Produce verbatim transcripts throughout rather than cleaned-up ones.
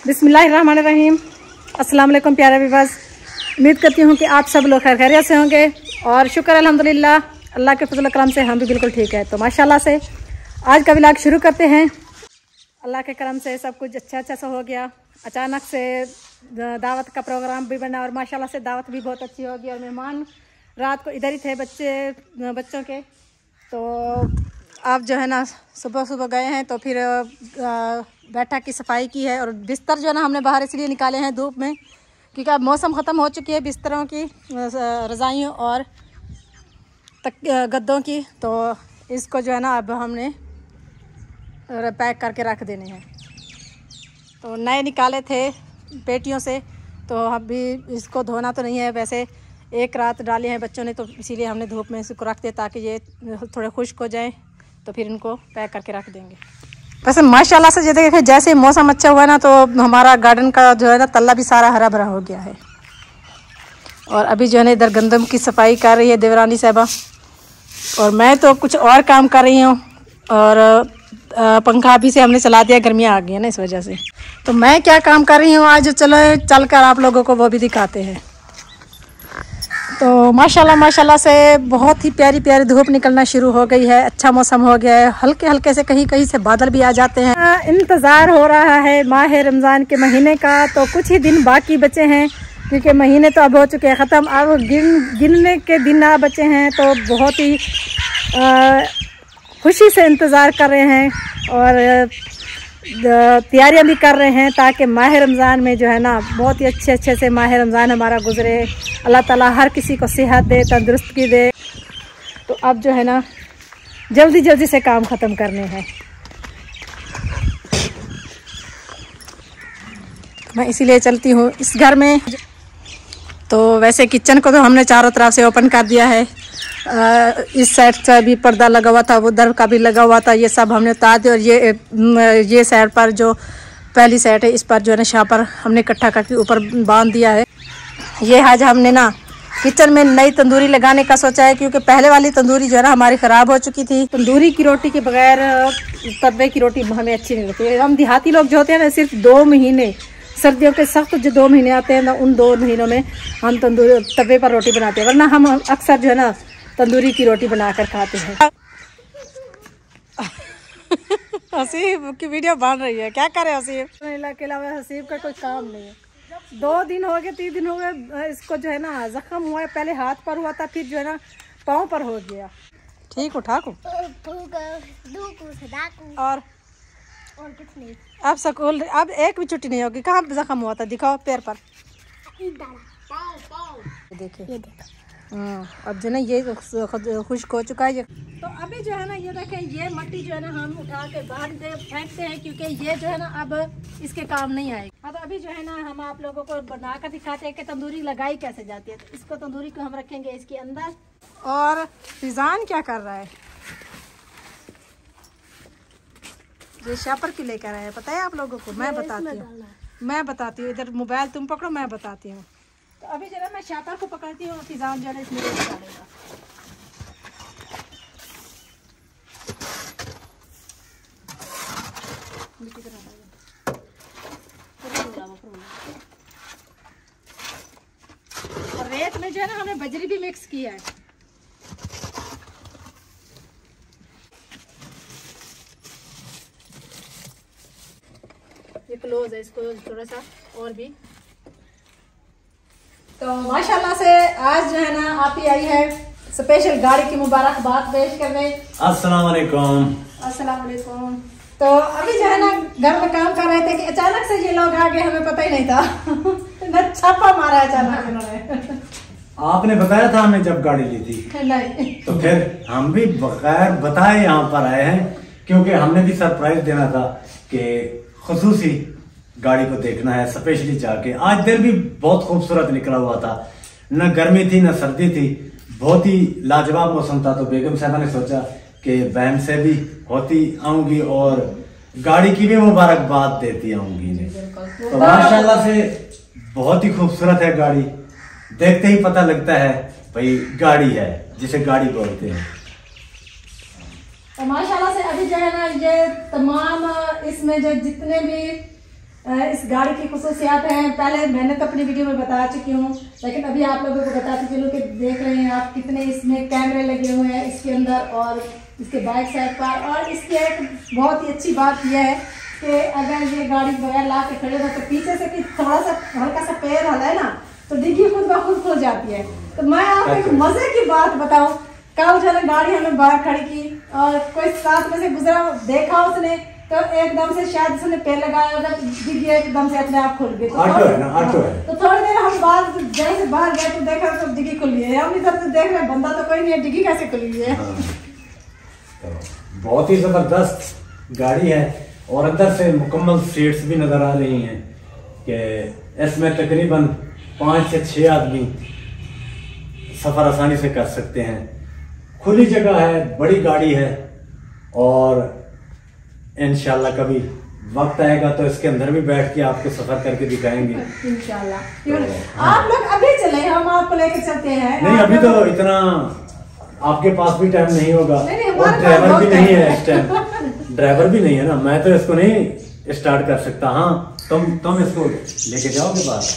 बिस्मिल्लाहिर्रहमानिर्रहीम। अस्सलाम वालेकुम प्यारे व्यूअर्स, उम्मीद करती हूँ कि आप सब लोग खैर खैरियत से होंगे और शुक्र अल्हम्दुलिल्लाह अल्लाह के फजल करम से हम भी बिल्कुल ठीक है। तो माशाल्लाह से आज का व्लॉग शुरू करते हैं। अल्लाह के करम से सब कुछ अच्छा अच्छा सा हो गया। अचानक से दावत का प्रोग्राम भी बना और माशाल्लाह से दावत भी बहुत अच्छी होगी और मेहमान रात को इधर ही थे बच्चे बच्चों के। तो आप जो है ना सुबह सुबह गए हैं तो फिर बैठक की सफाई की है और बिस्तर जो है ना हमने बाहर इसलिए निकाले हैं धूप में क्योंकि अब मौसम ख़त्म हो चुकी है बिस्तरों की, रज़ाइयों और तक गद्दों की। तो इसको जो है ना अब हमने पैक करके रख देने हैं। तो नए निकाले थे पेटियों से तो अभी इसको धोना तो नहीं है, वैसे एक रात डाले हैं बच्चों ने तो इसीलिए हमने धूप में इसको रख दिया ताकि ये थोड़े खुश्क हो जाएं तो फिर इनको पैक करके रख देंगे। वैसे माशाल्लाह से ये देखें जैसे मौसम अच्छा हुआ ना तो हमारा गार्डन का जो है ना तल्ला भी सारा हरा भरा हो गया है। और अभी जो है ना इधर गंदम की सफाई कर रही है देवरानी साहबा और मैं तो कुछ और काम कर रही हूँ और पंखा अभी से हमने चला दिया, गर्मियाँ आ गई हैं ना इस वजह से। तो मैं क्या काम कर रही हूँ आज, चलो चल कर आप लोगों को वो भी दिखाते हैं। तो माशाल्लाह माशाल्लाह से बहुत ही प्यारी प्यारी धूप निकलना शुरू हो गई है, अच्छा मौसम हो गया है, हल्के हल्के से कहीं कहीं से बादल भी आ जाते हैं। इंतज़ार हो रहा है माह रमज़ान के महीने का, तो कुछ ही दिन बाकी बचे हैं क्योंकि महीने तो अब हो चुके हैं ख़त्म। अब गिन गिनने के दिन आ बचे हैं तो बहुत ही आ, खुशी से इंतज़ार कर रहे हैं और तैयारियां भी कर रहे हैं ताकि माह रमज़ान में जो है ना बहुत ही अच्छे अच्छे से माह रमज़ान हमारा गुजरे। अल्लाह ताला हर किसी को सेहत दे, तंदुरुस्ती दे। तो अब जो है ना जल्दी जल्दी से काम ख़त्म करने हैं। मैं इसीलिए चलती हूँ इस घर में। तो वैसे किचन को तो हमने चारों तरफ से ओपन कर दिया है। आ, इस साइड से भी पर्दा लगा हुआ था, उधर का भी लगा हुआ था, ये सब हमने उतार दिया। और ये ये साइड पर जो पहली साइड है इस पर जो है ना शापर हमने इकट्ठा करके ऊपर बांध दिया है। ये आज हमने ना किचन में नई तंदूरी लगाने का सोचा है क्योंकि पहले वाली तंदूरी जो है ना हमारी ख़राब हो चुकी थी। तंदूरी की रोटी के बगैर तवे की रोटी हमें अच्छी नहीं लगती। हम देहाती लोग जो होते हैं ना सिर्फ दो महीने सर्दियों के सख्त जो दो महीने आते हैं ना उन दो महीनों में हम तंदूरी तवे पर रोटी बनाते हैं, वरना हम अक्सर जो है ना तंदूरी की रोटी बनाकर खाते हैं। हसीब की वीडियो बन रही है, क्या करे हसीब? के अलावा हसीब का कोई काम नहीं है। दो दिन हो गए तीन दिन हो गए इसको जो है ना जख्म हुआ है, पहले हाथ पर हुआ था फिर जो है ना पाँव पर हो गया। ठीक हो ठाक हो और और कुछ नहीं। अब स्कूल अब एक भी छुट्टी नहीं होगी। कहाँ जख्म हुआ था दिखाओ पैर पर, देखिए हाँ अब जो ना ये खुश्क हो चुका है ये। तो अभी जो है ना ये देखें ये मट्टी जो है ना हम उठा के बाहर फेंकते हैं क्योंकि ये जो है ना अब इसके काम नहीं आएगी। अब अभी जो है ना हम आप लोगों को बना कर दिखाते हैं कि तंदूरी लगाई कैसे जाती है। तो इसको तंदूरी को हम रखेंगे इसके अंदर। और फिजान क्या कर रहा है, ये शापर की लेकर आया, पता है आप लोगों को? मैं बताती हूँ मैं बताती हूँ इधर मोबाइल तुम पकड़ो, मैं बताती हूँ। तो अभी जरा मैं शापर को पकड़ती हूँ, फिजान जो है इसमें डालेगा। और रेत में जो है ना हमने बजरी भी मिक्स किया है। ये क्लोज है, इसको थोड़ा सा और भी। तो माशाल्लाह से आज जो है ना आप ही आई है स्पेशल गाड़ी की मुबारकबाद पेश करने। अस्सलाम वालेकुम। अस्सलाम वालेकुम। तो अभी जो है ना घर में काम कर रहे थे कि अचानक से ये लोग आ गए, हमें पता ही नहीं था। न छापा मारा अचानक इन्होंने। आपने बताया था हमें जब गाड़ी ली थी नहीं तो फिर हम भी बगैर बताए यहाँ पर आए हैं क्योंकि हमने भी सरप्राइज देना था कि खुसूसी गाड़ी को देखना है स्पेशली जाके। आज दिन भी बहुत खूबसूरत निकला हुआ था, न गर्मी थी न सर्दी थी, बहुत ही लाजवाब मौसम था। तो बेगम साहबा ने सोचा कि बहन से भी होती आऊंगी और गाड़ी की भी मुबारकबाद देती आऊंगी इन्हें। तो माशाल्लाह से बहुत ही खूबसूरत है गाड़ी, देखते ही पता लगता है भाई गाड़ी है जिसे गाड़ी बोलते हैं। तो माशाल्लाह से अभी जो है ना ये तमाम इसमें जो जितने भी इस गाड़ी की खुसूसियात हैं, पहले मैंने तो अपनी वीडियो में बता चुकी हूँ, लेकिन अभी आप लोगों को बताती चलूँ कि देख रहे हैं आप कितने इसमें कैमरे लगे हुए हैं इसके अंदर और इसके बैक साइड पर। और इसकी एक बहुत ही अच्छी बात यह है कि अगर ये गाड़ी बगैर ला के खड़े हो तो पीछे से कि थोड़ा सा हल्का सा पैर हलाए ना तो डिग्गी खुद ब खुद खुल जाती है। तो मैं आपको एक मजे की बात बताऊँ, कल जो है गाड़ी हमने बाहर खड़ी की और कोई साथ में से गुजरा, देखा उसने तो एकदम से शायद उसने पैर लगाया होगा, डिग्गी एकदम से अपने आप खुल गई। तो ऑटो है ना, ऑटो है। तो थोड़ी देर हम बाद जैसे बाहर गए तो देखा तो डिग्गी खुली है, हम इधर से देख रहे हैं बंदा तो कोई नहीं है, डिग्गी कैसे खुली है। हाँ। तो बहुत ही जबरदस्त गाड़ी है और अंदर से मुकम्मल सीट्स भी नजर आ रही हैं कि इसमें तकरीबन पाँच से छः आदमी सफर आसानी से कर सकते हैं। खुली जगह है, बड़ी गाड़ी है और इंशाल्लाह कभी वक्त आएगा तो इसके अंदर भी बैठ के आपको सफर करके दिखाएंगे इंशाल्लाह। क्यों आप लोग अभी चले, हम आपको लेकर चलते हैं। नहीं अभी तो इतना आपके पास भी टाइम नहीं होगा और ड्राइवर भी नहीं है इस टाइम, ड्राइवर भी नहीं है ना, मैं तो इसको नहीं स्टार्ट कर सकता। हाँ तुम तुम इसको लेके जाओगे बाहर,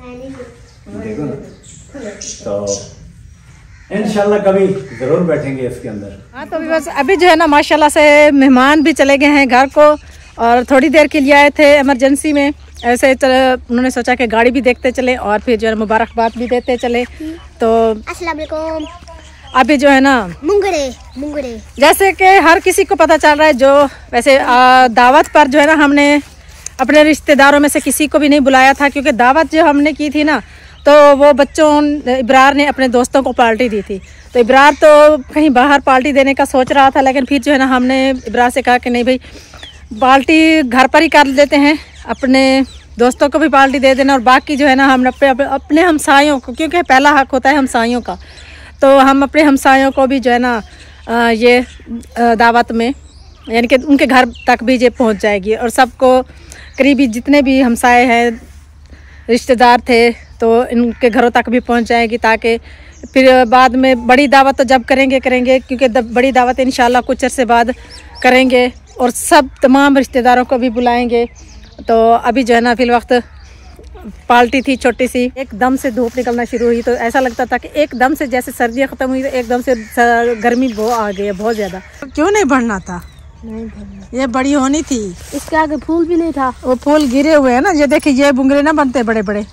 देखो ना, तो इंशाल्लाह कभी जरूर बैठेंगे इसके अंदर। हाँ तो बस अभी जो है ना माशाल्लाह से मेहमान भी चले गए हैं घर को और थोड़ी देर के लिए आए थे इमरजेंसी में, ऐसे उन्होंने सोचा कि गाड़ी भी देखते चले और फिर जो है मुबारकबाद भी देते चले। तो अस्सलाम वालेकुम। अभी जो है ना मुंगरे मुंगरे जैसे कि हर किसी को पता चल रहा है, जो वैसे आ, दावत पर जो है ना हमने अपने रिश्तेदारों में से किसी को भी नहीं बुलाया था, क्योंकि दावत जो हमने की थी ना तो वो बच्चों इब्रार ने अपने दोस्तों को पार्टी दी थी। तो इब्रार तो कहीं बाहर पार्टी देने का सोच रहा था, लेकिन फिर जो है ना हमने इब्रार से कहा कि नहीं भाई पार्टी घर पर ही कर देते हैं, अपने दोस्तों को भी पार्टी दे देना और बाकी जो है ना हम अपने अपने हमसायों को, क्योंकि पहला हक होता है हमसायों का, तो हम अपने हमसायों को भी जो है ना ये दावत में यानी कि उनके घर तक भी ये पहुंच जाएगी और सबको करीबी जितने भी हमसाए हैं रिश्तेदार थे तो इनके घरों तक भी पहुंच जाएगी, ताकि फिर बाद में बड़ी दावत तो जब करेंगे करेंगे क्योंकि बड़ी दावत इंशाल्लाह कुछ अर्से बाद करेंगे और सब तमाम रिश्तेदारों को भी बुलाएंगे। तो अभी जो है ना फिल वक्त पार्टी थी छोटी सी, एकदम से धूप निकलना शुरू हुई तो ऐसा लगता था कि एकदम से जैसे सर्दियाँ ख़त्म हुई तो एकदम से गर्मी बहुत आ गई है, बहुत ज़्यादा। क्यों नहीं बढ़ना था? नहीं भरना, ये बड़ी होनी थी, इसके आगे फूल भी नहीं था, वो फूल गिरे हुए हैं ना, ये देखिए ये बुंगरे ना बनते बड़े बड़े,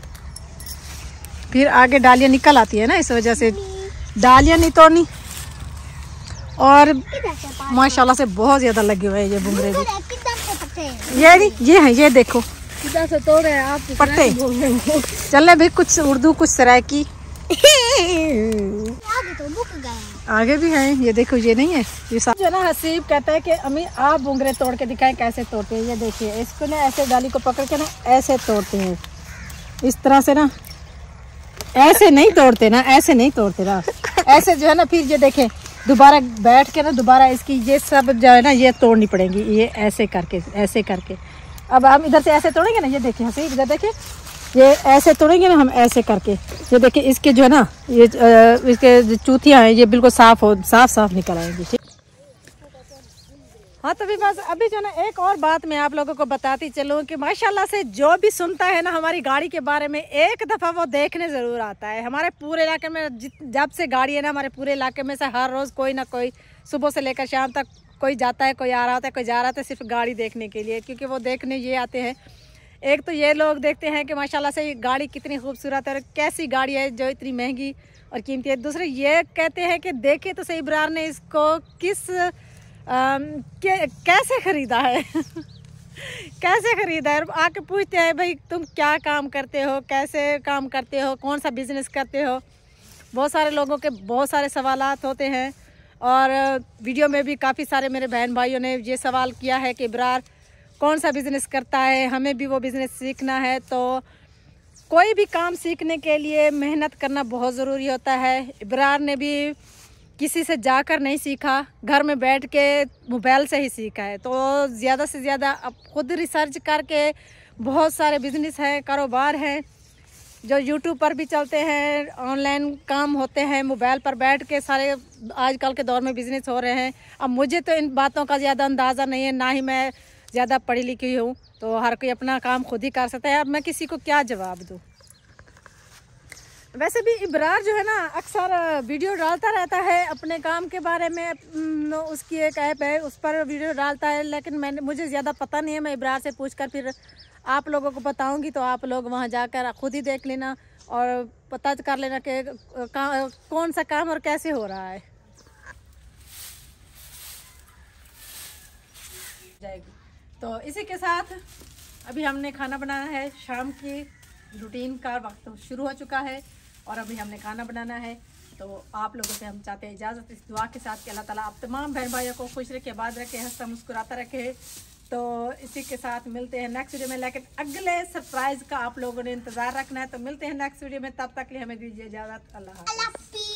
फिर आगे डालियाँ निकल आती है ना, इस वजह से डालियाँ नहीं तोड़नी। और माशाल्लाह से बहुत ज़्यादा लगे हुए हैं ये बुंगरे भी। ये नहीं ये है, ये देखो किधर से तोड़े आप पट्टे। चल भाई कुछ उर्दू कुछ सराइकी आगे तो मुक गया, आगे भी हैं, ये देखो ये नहीं है ये सब जो ना। हसीब कहता है कि अम्मी आप बुंगरे तोड़ के दिखाएं कैसे तोड़ते हैं। ये देखिए इसको ना ऐसे डाली को पकड़ के ना ऐसे तोड़ते हैं, इस तरह से ना, ऐसे नहीं तोड़ते ना, ऐसे नहीं तोड़ते ना, ऐसे जो है ना। फिर ये देखें दोबारा बैठ के ना दोबारा इसकी ये सब जो है ना ये तोड़नी पड़ेगी, ये ऐसे करके ऐसे करके। अब हम इधर से ऐसे तोड़ेंगे ना, ये देखिए हसीब इधर देखिए, ये ऐसे तोड़ेंगे ना हम ऐसे करके, ये देखिए इसके जो है ना ये इसके जो चूतियाँ हैं ये बिल्कुल साफ हो साफ साफ निकल आएंगी। ठीक हाँ, तो भी बस अभी जो ना एक और बात मैं आप लोगों को बताती चलूँ कि माशाल्लाह से जो भी सुनता है ना हमारी गाड़ी के बारे में एक दफ़ा वो देखने ज़रूर आता है। हमारे पूरे इलाके में जब से गाड़ी है ना, हमारे पूरे इलाके में से हर रोज़ कोई ना कोई सुबह से लेकर शाम तक कोई जाता है, कोई आ रहा होता है, कोई जा रहा होता है सिर्फ गाड़ी देखने के लिए, क्योंकि वो देखने ये आते हैं। एक तो ये लोग देखते हैं कि माशाल्लाह से गाड़ी कितनी खूबसूरत है और कैसी गाड़ी है जो इतनी महंगी और कीमती है। दूसरे ये कहते हैं कि देखे तो सही इब्रार ने इसको किस आ, कैसे ख़रीदा है कैसे ख़रीदा है। आके पूछते हैं भाई तुम क्या काम करते हो, कैसे काम करते हो, कौन सा बिज़नेस करते हो। बहुत सारे लोगों के बहुत सारे सवालात होते हैं और वीडियो में भी काफ़ी सारे मेरे बहन भाइयों ने ये सवाल किया है कि इब्रार कौन सा बिज़नेस करता है, हमें भी वो बिज़नेस सीखना है। तो कोई भी काम सीखने के लिए मेहनत करना बहुत ज़रूरी होता है। इब्रार ने भी किसी से जाकर नहीं सीखा, घर में बैठ के मोबाइल से ही सीखा है। तो ज़्यादा से ज़्यादा अब खुद रिसर्च करके बहुत सारे बिज़नेस हैं, कारोबार हैं जो यूट्यूब पर भी चलते हैं, ऑनलाइन काम होते हैं, मोबाइल पर बैठ के सारे आजकल के दौर में बिज़नेस हो रहे हैं। अब मुझे तो इन बातों का ज़्यादा अंदाज़ा नहीं है, ना ही मैं ज़्यादा पढ़ी लिखी हूँ, तो हर कोई अपना काम खुद ही कर सकता है। अब मैं किसी को क्या जवाब दूँ। वैसे भी इब्रार जो है ना अक्सर वीडियो डालता रहता है अपने काम के बारे में, उसकी एक ऐप है उस पर वीडियो डालता है, लेकिन मैंने मुझे ज़्यादा पता नहीं है। मैं इब्रार से पूछकर फिर आप लोगों को बताऊंगी, तो आप लोग वहां जाकर खुद ही देख लेना और पता कर लेना कि कौन सा काम और कैसे हो रहा है। जाएगी तो इसी के साथ अभी हमने खाना बनाना है। शाम की रूटीन का वक्त शुरू हो चुका है और अभी हमने खाना बनाना है। तो आप लोगों से हम चाहते हैं इजाज़त इस दुआ के साथ कि अल्लाह ताला आप तमाम बहन भाइयों को खुश रखे, आबाद रखे, हंसता मुस्कुराता रखे। तो इसी के साथ मिलते हैं नेक्स्ट वीडियो में, लेकिन अगले सरप्राइज का आप लोगों ने इंतज़ार रखना है। तो मिलते हैं नेक्स्ट वीडियो में, तब तक के लिए हमें दीजिए इजाज़त। अल्लाह हाफ़िज़।